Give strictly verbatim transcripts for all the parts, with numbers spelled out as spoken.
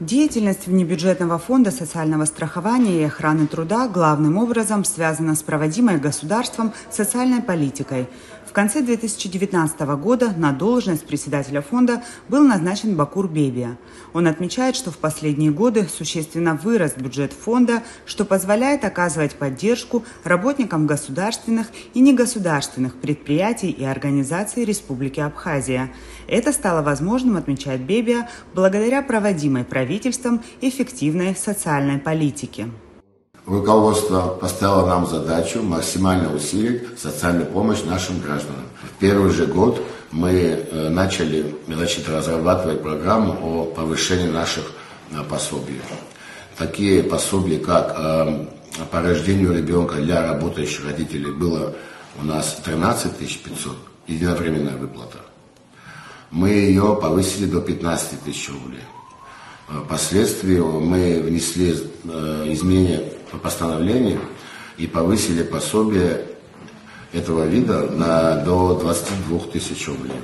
Деятельность внебюджетного фонда социального страхования и охраны труда главным образом связана с проводимой государством социальной политикой. В конце две тысячи девятнадцатого года на должность председателя фонда был назначен Бакур Бебия. Он отмечает, что в последние годы существенно вырос бюджет фонда, что позволяет оказывать поддержку работникам государственных и негосударственных предприятий и организаций Республики Абхазия. Это стало возможным, отмечает Бебия, благодаря проводимой правительством эффективной социальной политике. Руководство поставило нам задачу максимально усилить социальную помощь нашим гражданам. В первый же год мы начали значит, разрабатывать программу о повышении наших пособий. Такие пособия, как по рождению ребенка для работающих родителей, было у нас тринадцать тысяч пятьсот, единовременная выплата. Мы ее повысили до пятнадцати тысяч рублей. Впоследствии мы внесли изменения по постановлению и повысили пособие этого вида на, до двадцати двух тысяч рублей.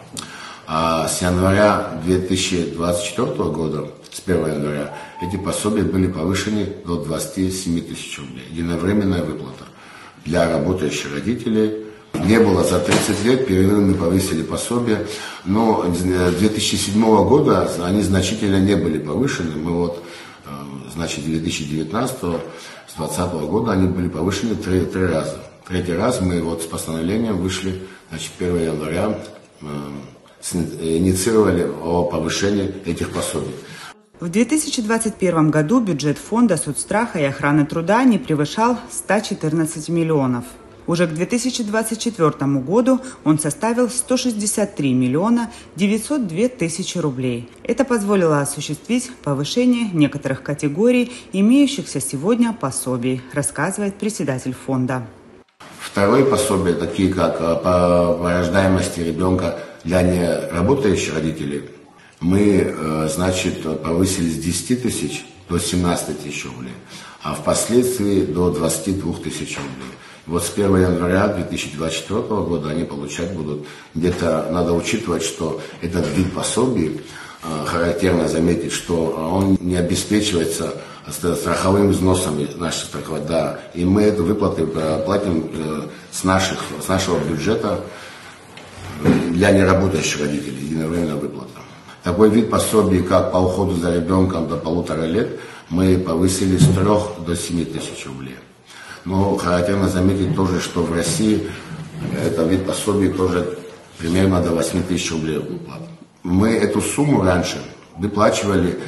А с января две тысячи двадцать четвёртого года, с первого января, эти пособия были повышены до двадцати семи тысяч рублей. Единовременная выплата для работающих родителей. Не было за тридцать лет, перерыв мы повысили пособие, но с две тысячи седьмого года они значительно не были повышены. Мы вот, значит, две тысячи девятнадцатого, с двадцатого года они были повышены три, три раза. Третий раз мы вот с постановлением вышли, значит, первого января, э, инициировали о повышении этих пособий. В две тысячи двадцать первом году бюджет фонда соцстраха и охраны труда не превышал ста четырнадцати миллионов. Уже к две тысячи двадцать четвёртому году он составил сто шестьдесят три миллиона девятьсот две тысячи рублей. Это позволило осуществить повышение некоторых категорий, имеющихся сегодня пособий, рассказывает председатель фонда. Второе пособие, такие как по рождаемости ребенка для неработающих родителей, мы, значит, повысили с десяти тысяч до семнадцати тысяч рублей, а впоследствии до двадцати двух тысяч рублей. Вот с первого января две тысячи двадцать четвёртого года они получать будут. Где-то надо учитывать, что этот вид пособий, характерно заметить, что он не обеспечивается страховыми взносами наших страховых, да, и мы эту выплату платим с, наших, с нашего бюджета для неработающих родителей, единовременная выплата. Такой вид пособий, как по уходу за ребенком до полутора лет, мы повысили с трех до семи тысяч рублей. Но характерно заметить тоже, что в России этот вид пособий тоже примерно до восьми тысяч рублей выплат. Мы эту сумму раньше выплачивали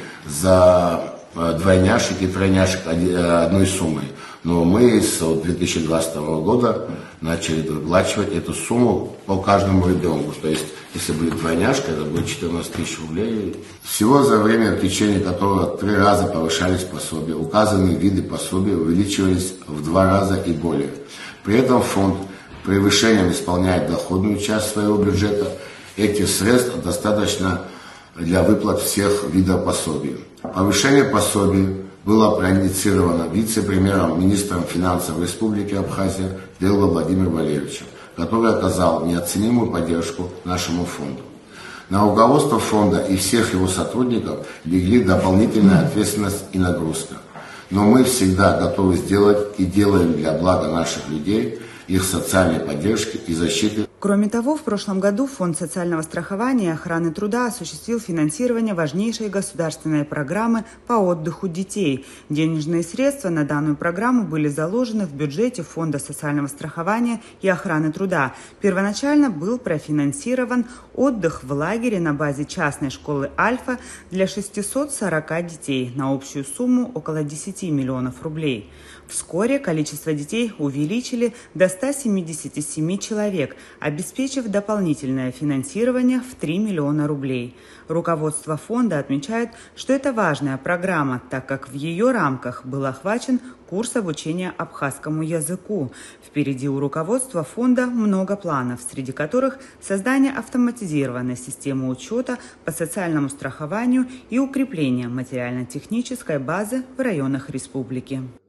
за двойняшек и тройняшек одной суммой. Но мы с две тысячи двадцатого года начали выплачивать эту сумму по каждому ребенку. То есть, если будет двойняшка, это будет четырнадцать тысяч рублей. Всего за время, в течение которого три раза повышались пособия, указанные виды пособий увеличивались в два раза и более. При этом фонд превышением исполняет доходную часть своего бюджета. Этих средств достаточно для выплат всех видов пособий. Повышение пособий было проинициировано вице-премьером, министром финансов Республики Абхазия Дело Владимиром Валерьевичем, который оказал неоценимую поддержку нашему фонду. На руководство фонда и всех его сотрудников легли дополнительная ответственность и нагрузка. Но мы всегда готовы сделать и делаем для блага наших людей, их социальной поддержки и защиты. Кроме того, в прошлом году Фонд социального страхования и охраны труда осуществил финансирование важнейшей государственной программы по отдыху детей. Денежные средства на данную программу были заложены в бюджете Фонда социального страхования и охраны труда. Первоначально был профинансирован отдых в лагере на базе частной школы «Альфа» для шестисот сорока детей на общую сумму около десяти миллионов рублей. Вскоре количество детей увеличили до ста семидесяти семи человек, обеспечив дополнительное финансирование в три миллиона рублей. Руководство фонда отмечает, что это важная программа, так как в ее рамках был охвачен курс обучения абхазскому языку. Впереди у руководства фонда много планов, среди которых создание автоматизированной системы учета по социальному страхованию и укрепление материально-технической базы в районах республики.